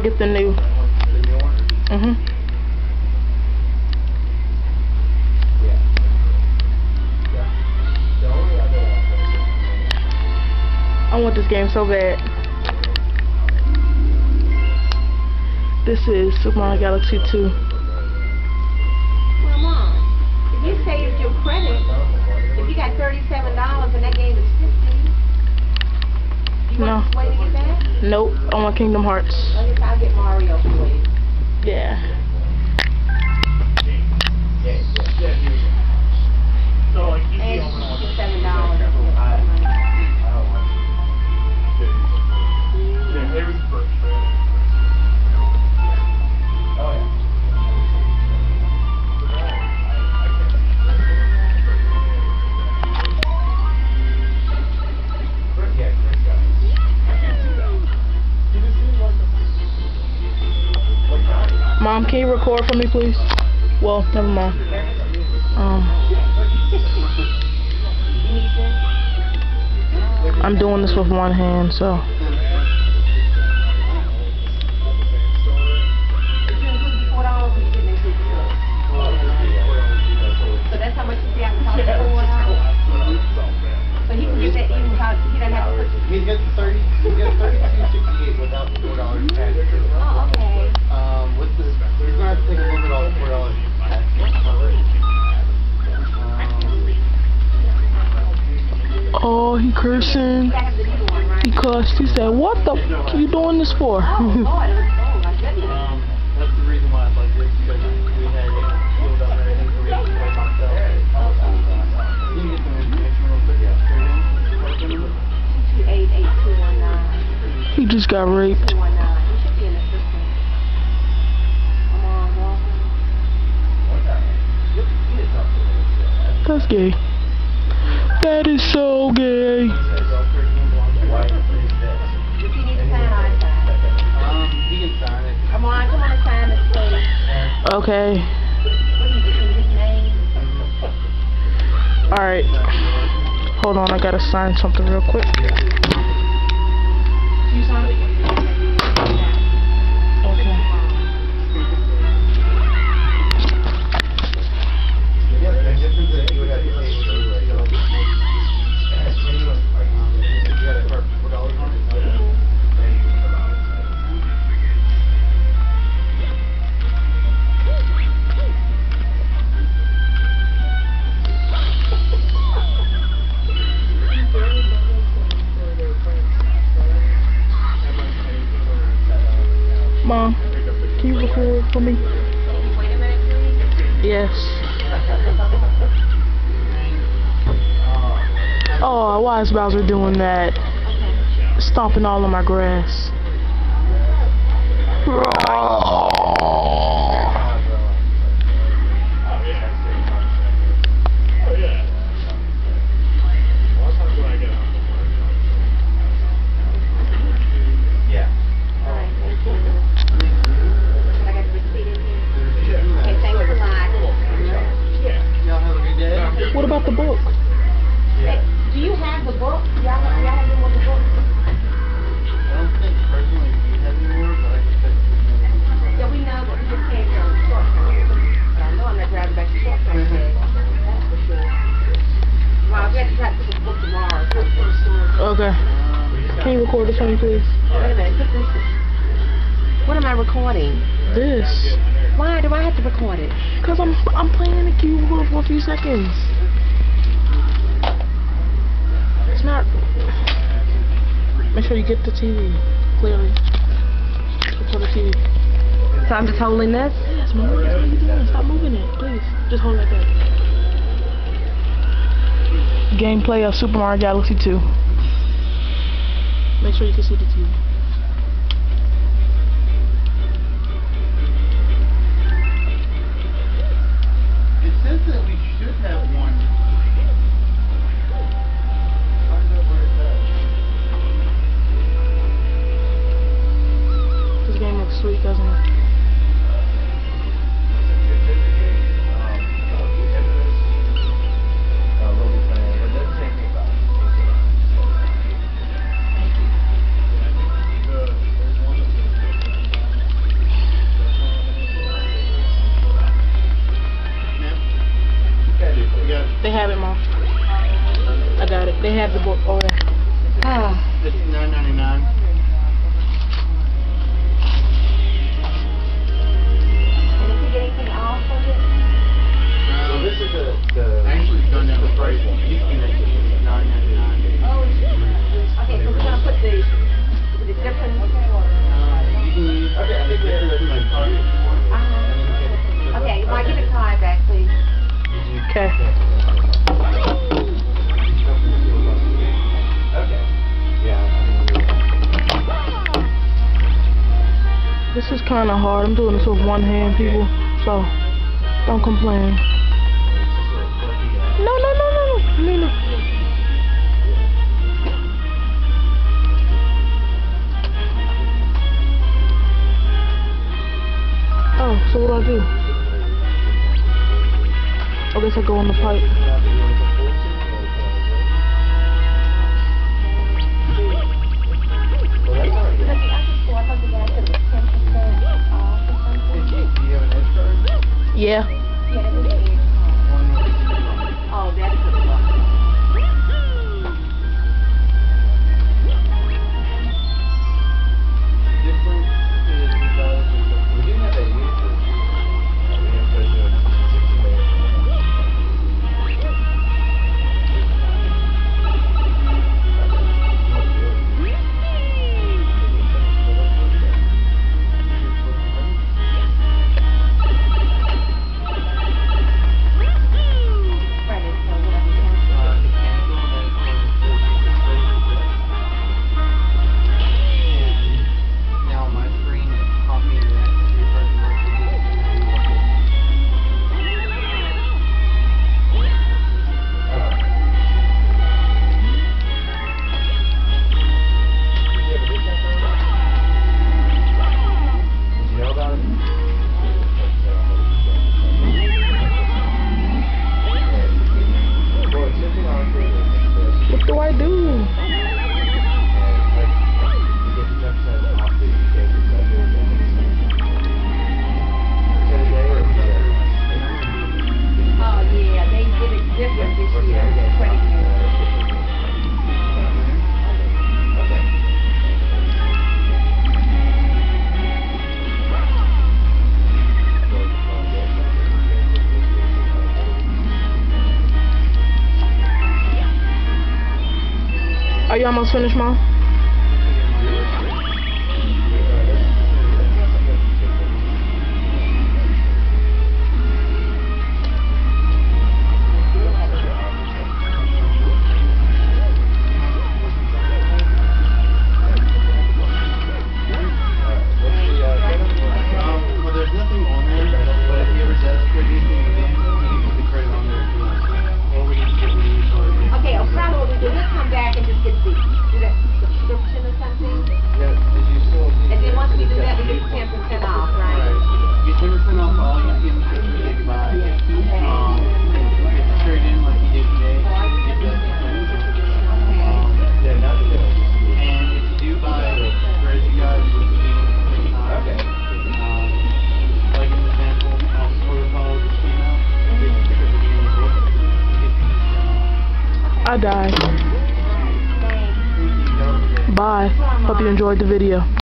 get the new. I want this game so bad. This is Super Mario Galaxy 2. Well, Mom, if you saved your credit, if you got $37 and that game is $50, you want this way to get that? Nope, I want Kingdom Hearts. I guess I'll get Mario for you. Yeah. And you get $7. Mom, can you record for me, please? Well, never mind. I'm doing this with one hand, so. So that's how much you see I can talk $4. So he can get that even without, he doesn't have to put. He gets 32.68 without the $4 tax. Oh, okay. With the, he's gonna have to take a little bit off the $4 tax. Oh, he cursing. He cussed. He said, "What the f are you doing this for?" That's the reason why I like this, because we had it sealed up and everything, so we had to go myself. You can get some information real quick, straight in. 2888219. He just got raped. 219. He should be in the system. Come on, Walter. That's gay. That is so gay. If you need to sign, I sign. He can sign it. Come on and sign this, please. Okay. What do you get in his name? Alright. Hold on, I gotta sign something real quick. You sign it? Okay. Yeah, the difference is you would have to pay Mom, can you record for me? Wait a minute, please. Yes. Oh, why is Bowser doing that? Stomping all on my grass. What about the book? Hey, do you have the book? Y'all have them with the book? I don't think personally we have any more, but I can check. Yeah, we know, but we just can't go short term. But I know I'm not driving back to short term. That's for sure. Well, we have to try to put the book tomorrow. Okay. Can you record this for me, please? Wait a minute, put this. What am I recording? This. Why do I have to record it? Cause I'm playing the keyboard for a few seconds. It's not. Make sure you get the TV clearly. For the TV. So I'm just holding this? Yes, Mom. What are you doing? Stop moving it, please. Just hold it like that. Gameplay of Super Mario Galaxy 2. Make sure you can see the TV. It says that we should have one. This game looks sweet, doesn't it? have the book over there. It's $9.99. And if you get anything off of it? Well, this is the Actually, it's gone down the price. It used to be $9.99. Oh, okay, so we're gonna put the different. You can use. Okay, I think we have my card. Okay, Mike, give the card back, please. Okay. Okay. Yeah. This is kind of hard. I'm doing this with one hand, people. So, don't complain. No. Nina. Oh, so what do I do? I guess I go on the pipe. Because the other store, I thought the guy said it was 10% off or something. Do you have an edge card? Yeah. Yeah, it was an edge card. Oh, that's what it was. Difference is because We do have that usage. We have to do 60 minutes. Credit, so whatever you want. the cancel and then and now on my screen it popped me to that three person Did you know about it? Well, it's sitting on the What do I do? Oh, yeah, they did it different this year, credit union. Are you almost finished, Mom? well, there's nothing on there, but if he ever does put anything in, he can put the credit on there if he wants to. Or we can get the card. Okay, O'Connell, what we do, we'll come back and just get do that subscription or something. And then once we do that, we get 10% off, right? You get 10% off all your PMs that you buy. Get the trade in like you did today. Get that. And if you do buy, whereas you guys would be Okay. like an example, protocol just came out. Because of the book, you get I died. Thanks. the Bye. Hope you enjoyed the video.